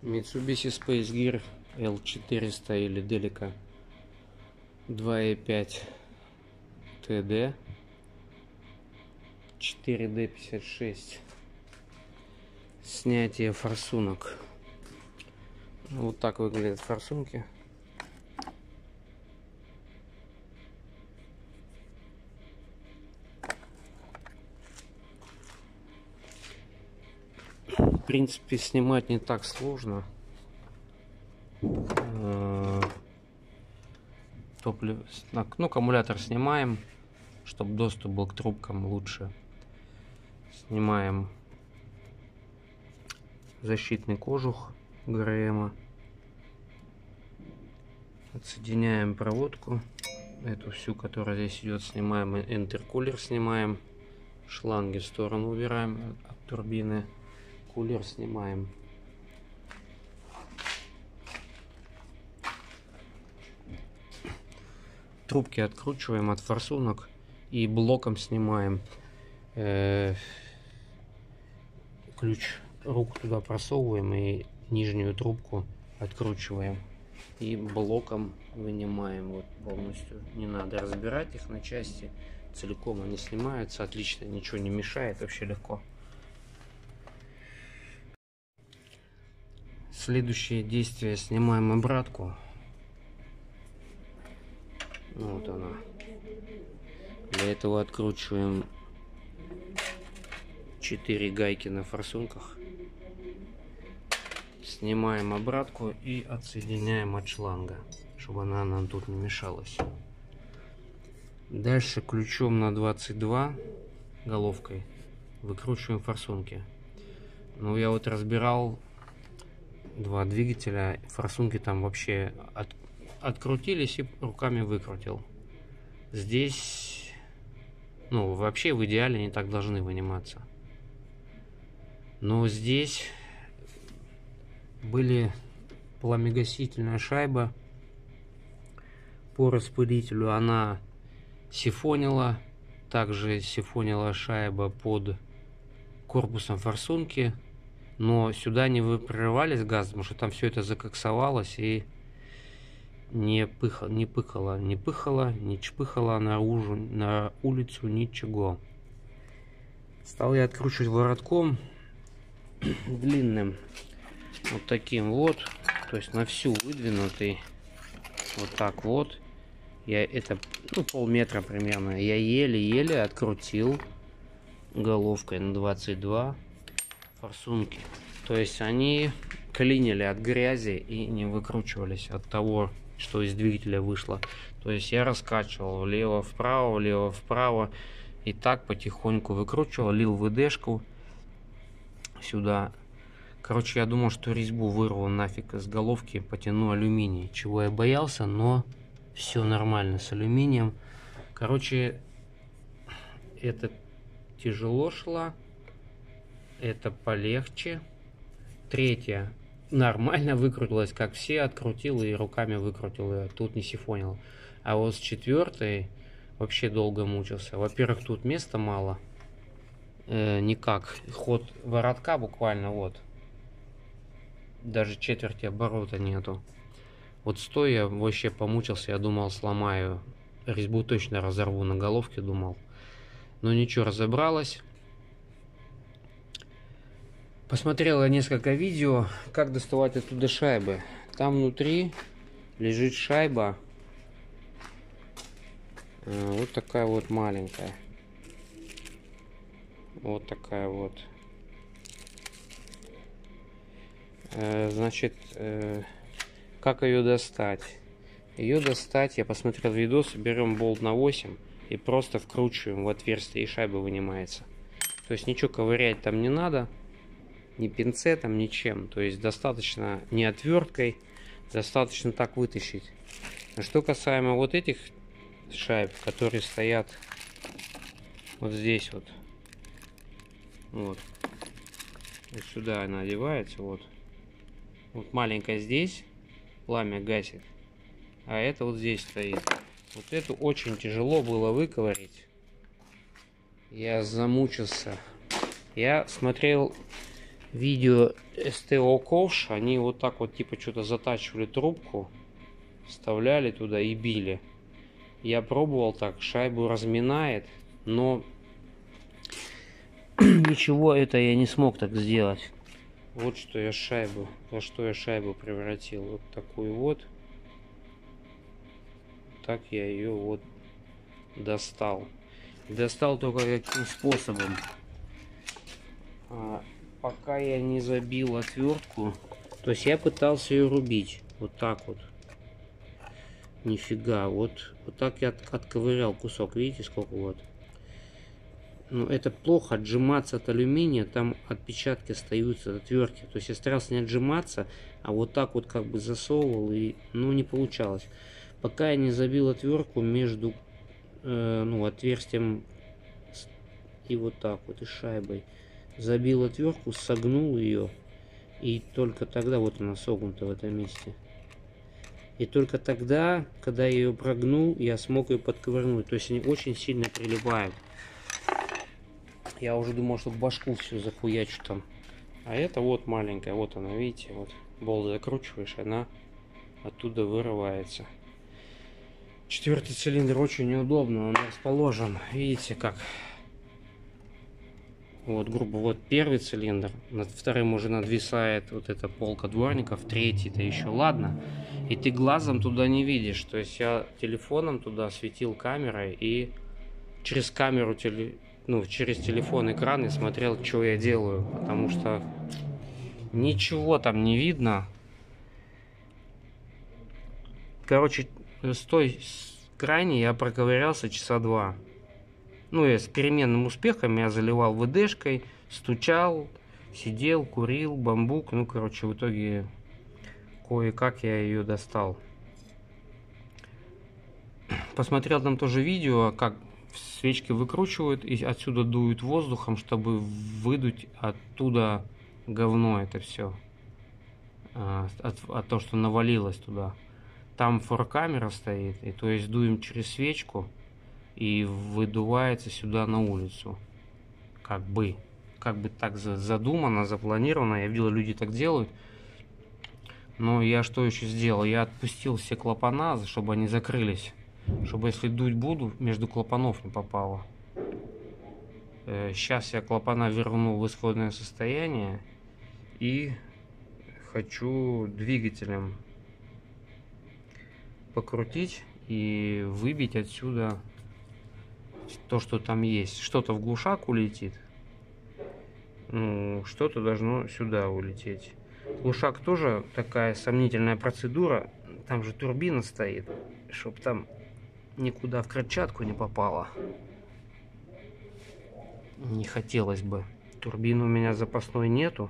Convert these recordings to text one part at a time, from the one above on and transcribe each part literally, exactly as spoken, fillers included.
Mitsubishi Space Gear эл четыреста или Delica два и пять тэ дэ четыре дэ пятьдесят шесть. Снятие форсунок. Вот так выглядят форсунки. В принципе, снимать не так сложно. Топливо, ну, аккумулятор снимаем, чтобы доступ был к трубкам лучше. Снимаем защитный кожух ГРМа. Отсоединяем проводку, эту всю, которая здесь идет, снимаем, интеркулер снимаем, шланги в сторону убираем от турбины, кулер снимаем. Трубки откручиваем от форсунок и блоком снимаем. Э, ключ, руку туда просовываем и нижнюю трубку откручиваем. И блоком вынимаем вот полностью. Не надо разбирать их на части. Целиком они снимаются отлично, ничего не мешает, вообще легко. Следующее действие: снимаем обратку. Вот она. Для этого откручиваем четыре гайки на форсунках. Снимаем обратку и отсоединяем от шланга, чтобы она нам тут не мешалась. Дальше ключом на двадцать два головкой выкручиваем форсунки. Ну, я вот разбирал два двигателя, форсунки там вообще от, открутились и руками выкрутил. Здесь, ну, вообще в идеале они так должны выниматься. Но здесь были пламегасительная шайба по распылителю, она сифонила, также сифонила шайба под корпусом форсунки, но сюда не прорывались газ, потому что там все это закоксовалось и не пыхало, не пыхало, не пыхало, не чпыхало наружу, на улицу, ничего. Стал я откручивать воротком длинным, вот таким вот, то есть на всю выдвинутый, вот так вот. Я это, ну, полметра примерно, я еле-еле открутил головкой на двадцать два форсунки. То есть они клинили от грязи и не выкручивались от того, что из двигателя вышло. То есть я раскачивал влево-вправо, влево-вправо и так потихоньку выкручивал, лил ВДшку сюда. Короче, я думал, что резьбу вырву нафиг из головки, потяну алюминий, чего я боялся, но все нормально с алюминием. Короче, это тяжело шло, это полегче. Третья нормально выкрутилась, как все, открутил и руками выкрутил, и тут не сифонил. А вот с четвертой вообще долго мучился. Во-первых, тут места мало, э, никак, ход воротка буквально вот, даже четверти оборота нету. Вот стоя вообще помучился, я думал, сломаю резьбу, точно разорву на головке, думал. Но ничего, разобралась. Посмотрел я несколько видео, как доставать оттуда шайбы. Там внутри лежит шайба, вот такая вот маленькая. Вот такая вот. Значит, как ее достать? Ее достать, я посмотрел видос, берем болт на восемь и просто вкручиваем в отверстие, и шайба вынимается. То есть ничего ковырять там не надо, ни пинцетом, ничем. То есть достаточно не отверткой, достаточно так вытащить. А что касаемо вот этих шайб, которые стоят вот здесь вот, вот, вот сюда она одевается, вот, вот маленькая здесь, пламя гасит, а это вот здесь стоит. Вот эту очень тяжело было выковырять. Я замучился. Я смотрел видео СТО ковш, они вот так вот типа что-то затачивали трубку, вставляли туда и били. Я пробовал так, шайбу разминает, но ничего это я не смог так сделать. Вот что я шайбу, во что я шайбу превратил. Вот такую вот. Так я ее вот достал. Достал только каким способом. А, пока я не забил отвертку, то есть я пытался ее рубить. Вот так вот. Нифига. Вот, вот так я от, отковырял кусок. Видите, сколько вот. Ну, это плохо отжиматься от алюминия, там отпечатки остаются от отвертки. То есть я старался не отжиматься, а вот так вот как бы засовывал, и ну не получалось. Пока я не забил отвертку между э, ну, отверстием и вот так вот, и шайбой. Забил отвертку, согнул ее, и только тогда вот она согнута в этом месте. И только тогда, когда я ее прогнул, я смог ее подковырнуть. То есть они очень сильно прилипают. Я уже думал, что башку всю захуячу там. А это вот маленькая, вот она, видите, вот болт закручиваешь, она оттуда вырывается. Четвертый цилиндр очень неудобно, он расположен, видите как. Вот, грубо, вот первый цилиндр, над вторым уже надвисает вот эта полка дворников, третий-то еще ладно. И ты глазом туда не видишь, то есть я телефоном туда светил камерой и через камеру теле... ну, через телефон экран и смотрел, что я делаю, потому что ничего там не видно. Короче, с той крайней я проковырялся часа два. Ну, я с переменным успехом, я заливал ВДшкой, стучал, сидел, курил, бамбук. Ну, короче, в итоге кое-как я ее достал. Посмотрел там тоже видео, как свечки выкручивают и отсюда дуют воздухом, чтобы выдуть оттуда говно это все. От, от того, что навалилось туда. Там форкамера стоит, и то есть дуем через свечку и выдувается сюда на улицу. Как бы. Как бы так задумано, запланировано. Я видел, люди так делают. Но я что еще сделал? Я отпустил все клапана, чтобы они закрылись. Чтобы если дуть буду, между клапанов не попало. Сейчас я клапана верну в исходное состояние. И хочу двигателем покрутить и выбить отсюда то, что там есть. Что-то в глушак улетит. Ну, что-то должно сюда улететь. Глушак тоже такая сомнительная процедура. Там же турбина стоит, чтобы там никуда в крыльчатку не попало. Не хотелось бы. Турбины у меня запасной нету.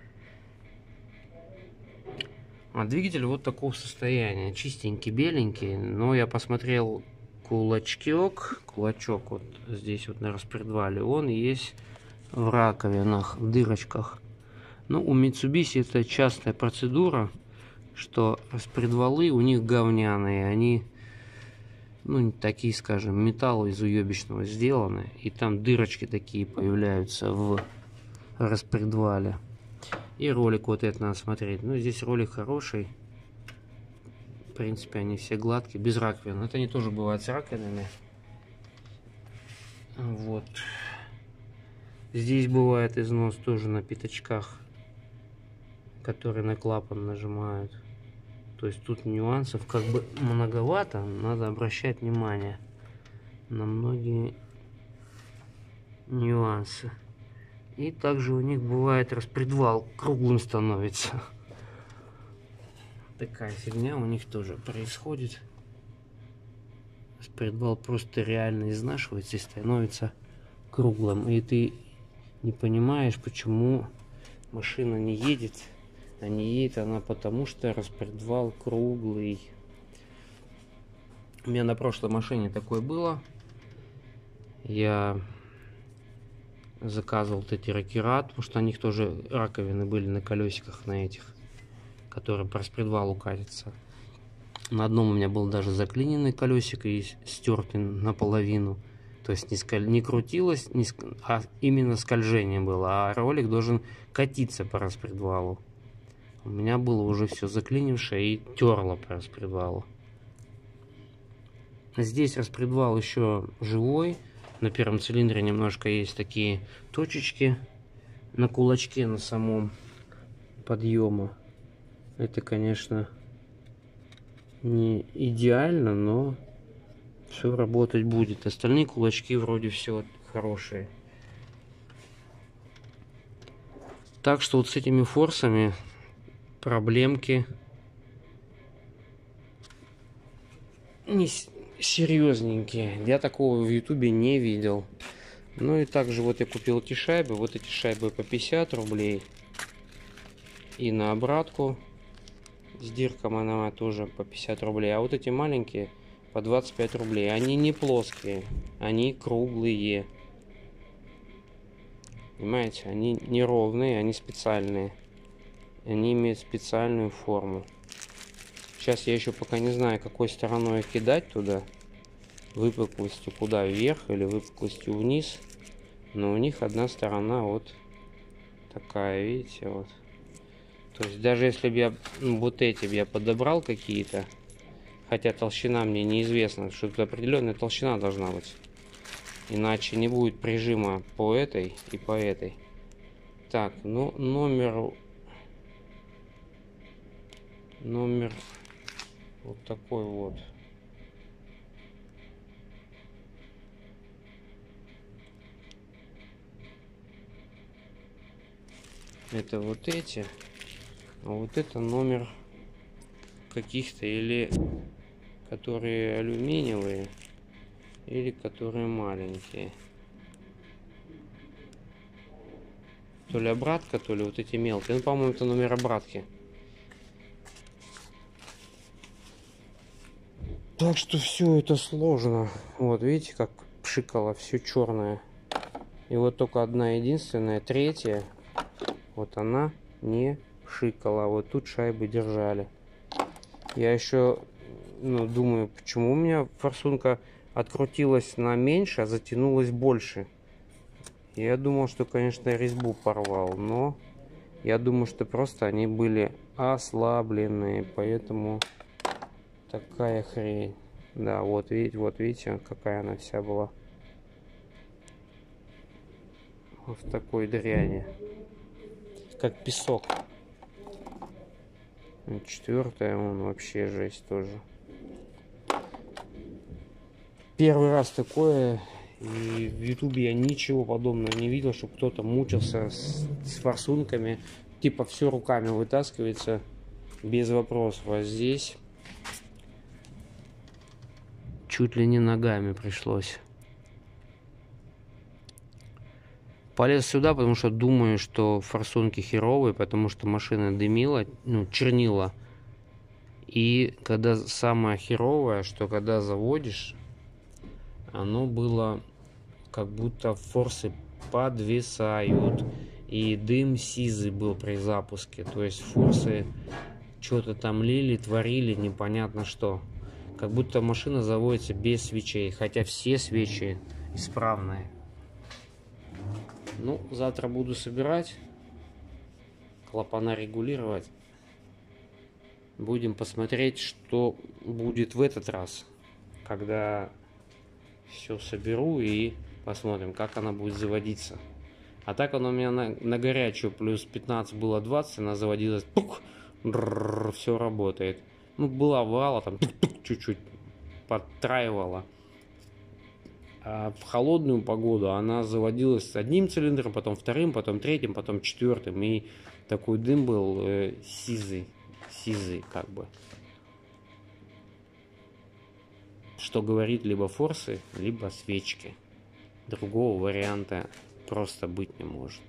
А двигатель вот такого состояния. Чистенький, беленький. Но я посмотрел кулачок. Кулачок вот здесь вот на распредвале. Он есть в раковинах, в дырочках. Но у Mitsubishi это частая процедура, что распредвалы у них говняные. Они, ну, такие, скажем, металл из уебищного сделаны. И там дырочки такие появляются в распредвале. И ролик вот это надо смотреть. Ну, здесь ролик хороший. В принципе, они все гладкие, без раковин. Это они тоже бывают с раковинами. Вот. Здесь бывает износ тоже на пятачках, которые на клапан нажимают. То есть тут нюансов как бы многовато. Надо обращать внимание на многие нюансы. И также у них бывает распредвал круглым становится. Такая фигня у них тоже происходит. Распредвал просто реально изнашивается и становится круглым. И ты не понимаешь, почему машина не едет. А не едет она потому, что распредвал круглый. У меня на прошлой машине такое было. Я заказывал вот эти ракера, потому что на них тоже раковины были на колесиках, на этих, которые по распредвалу катятся. На одном у меня был даже заклиненный колесик и стертый наполовину. То есть не, сколь... не крутилось, не ск... а именно скольжение было. А ролик должен катиться по распредвалу. У меня было уже все заклинившее и терло по распредвалу. Здесь распредвал еще живой. На первом цилиндре немножко есть такие точечки на кулачке на самом подъема. Это, конечно, не идеально, но все работать будет. Остальные кулачки вроде все хорошие. Так что вот с этими форсами проблемки не серьезненькие. Я такого в ютубе не видел. Ну и также вот я купил эти шайбы. Вот эти шайбы по пятьдесят рублей. И на обратку с дирком она тоже по пятьдесят рублей. А вот эти маленькие по двадцать пять рублей. Они не плоские, они круглые. Понимаете, они не ровные, они специальные. Они имеют специальную форму. Сейчас я еще пока не знаю, какой стороной их кидать туда. Выпуклостью куда, вверх или выпуклостью вниз. Но у них одна сторона вот такая, видите, вот. То есть даже если бы я, ну, вот эти бы я подобрал какие-то, хотя толщина мне неизвестна, что тут определенная толщина должна быть. Иначе не будет прижима по этой и по этой. Так, ну номер... Номер вот такой вот. Это вот эти. А вот это номер каких-то или которые алюминиевые, или которые маленькие. То ли обратка, то ли вот эти мелкие. Ну, по-моему, это номер обратки. Так что все это сложно. Вот видите, как пшикало, все черное. И вот только одна единственная, третья, вот она не пшикала. Вот тут шайбы держали. Я еще, ну, думаю, почему у меня форсунка открутилась на меньше, а затянулась больше. Я думал, что, конечно, резьбу порвал, но я думаю, что просто они были ослабленные, поэтому такая хрень. Да, вот видите, вот видите, какая она вся была. Вот в такой дряни. Как песок. Четвертая, он вообще жесть тоже. Первый раз такое, и в ютубе я ничего подобного не видел, чтобы кто-то мучился с, с форсунками. Типа все руками вытаскивается без вопросов. А здесь чуть ли не ногами пришлось. Полез сюда, потому что думаю, что форсунки херовые, потому что машина дымила, ну, чернила. И когда самое херовое, что когда заводишь, оно было как будто форсы подвисают. И дым сизый был при запуске. То есть форсы что-то там лили, творили, непонятно что. Как будто машина заводится без свечей, хотя все свечи исправные. Ну, завтра буду собирать, клапана регулировать. Будем посмотреть, что будет в этот раз, когда все соберу, и посмотрим, как она будет заводиться. А так она у меня на, на горячую плюс пятнадцать было двадцать, она заводилась, пук, дрррр, все работает. Ну, была вала, там чуть-чуть подтраивала. А в холодную погоду она заводилась с одним цилиндром, потом вторым, потом третьим, потом четвертым. И такой дым был э, сизый, сизый как бы. Что говорит либо форсы, либо свечки. Другого варианта просто быть не может.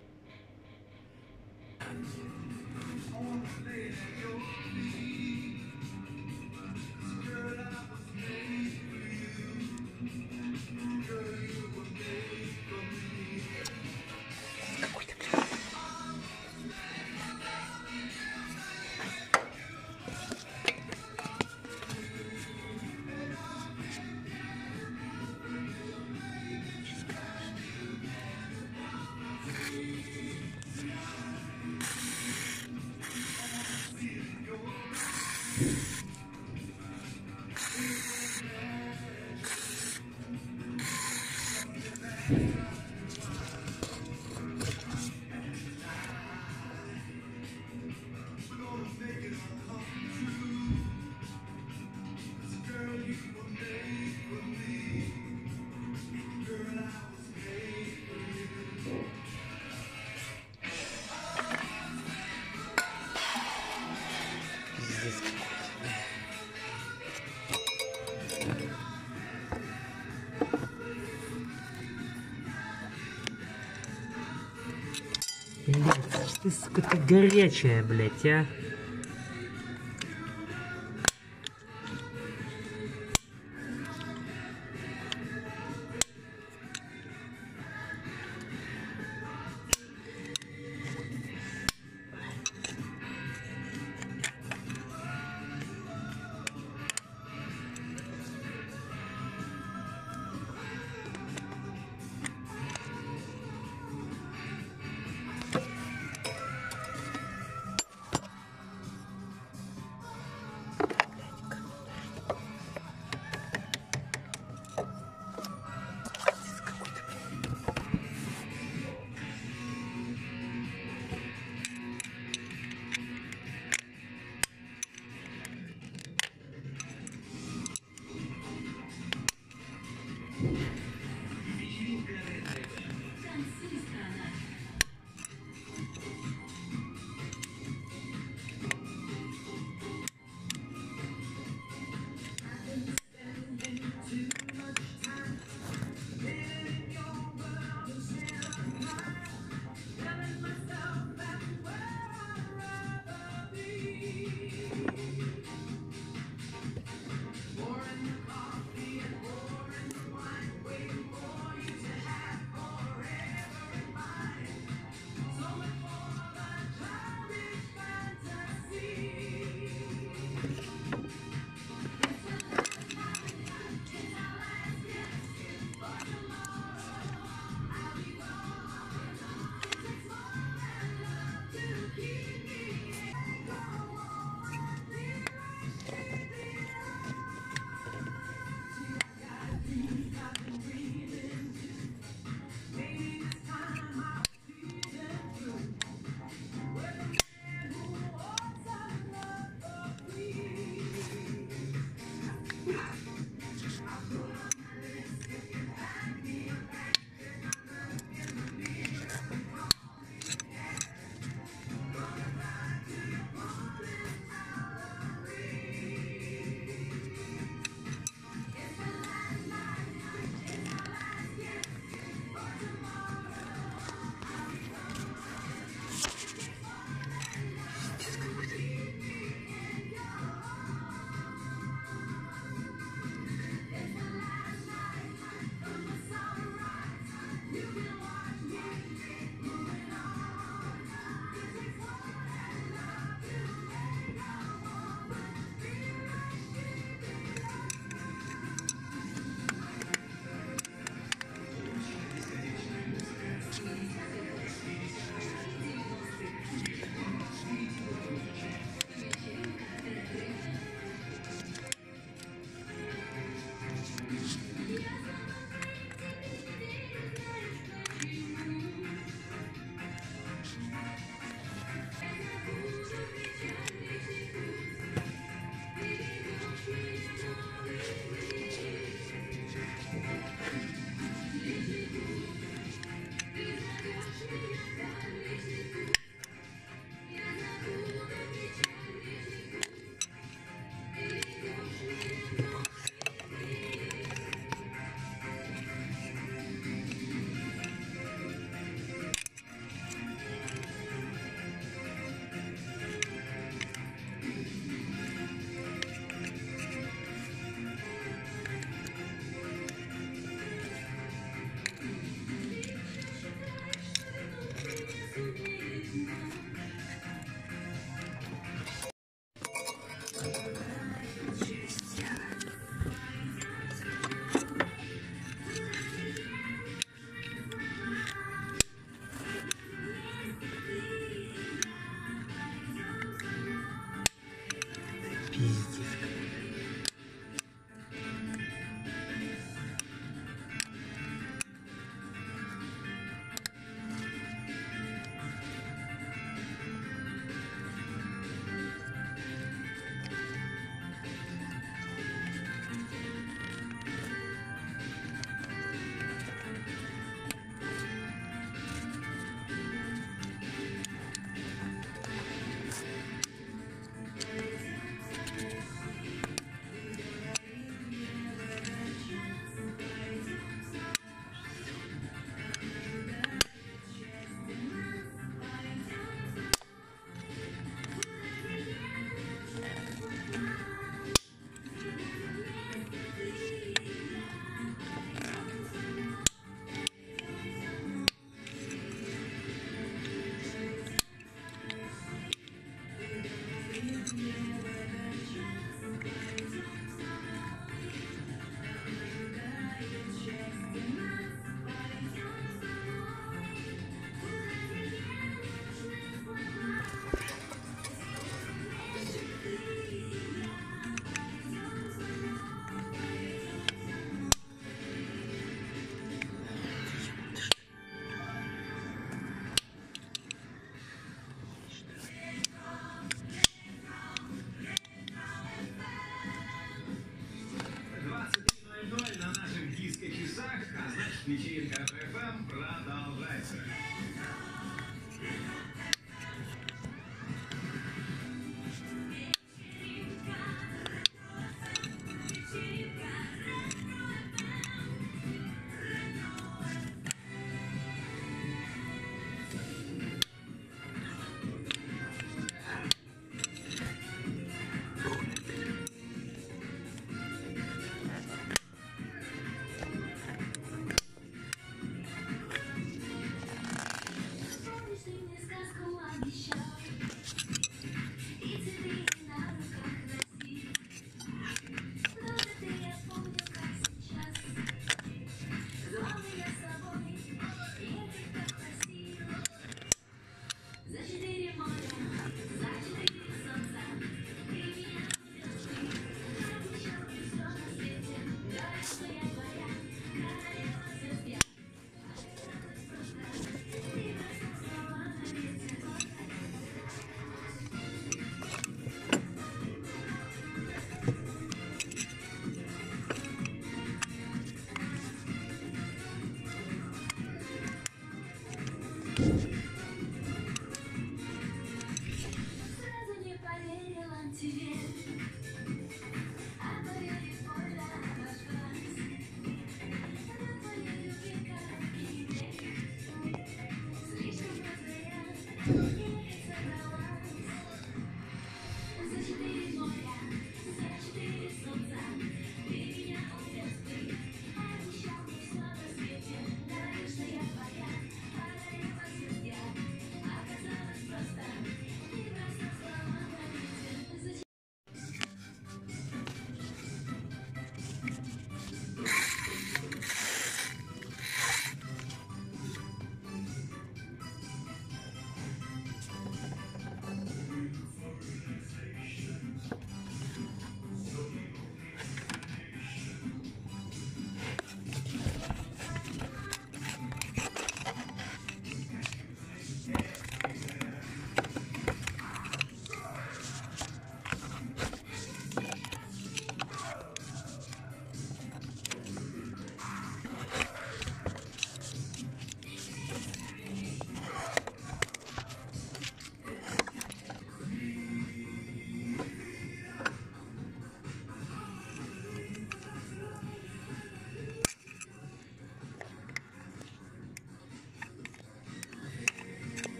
Блядь, ты, сука, ты горячая, блядь, а. снизить.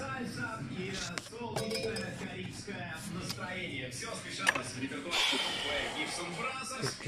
Сальса и солнечное карибское настроение. Все смешалось в репертуаре Gibson Brothers.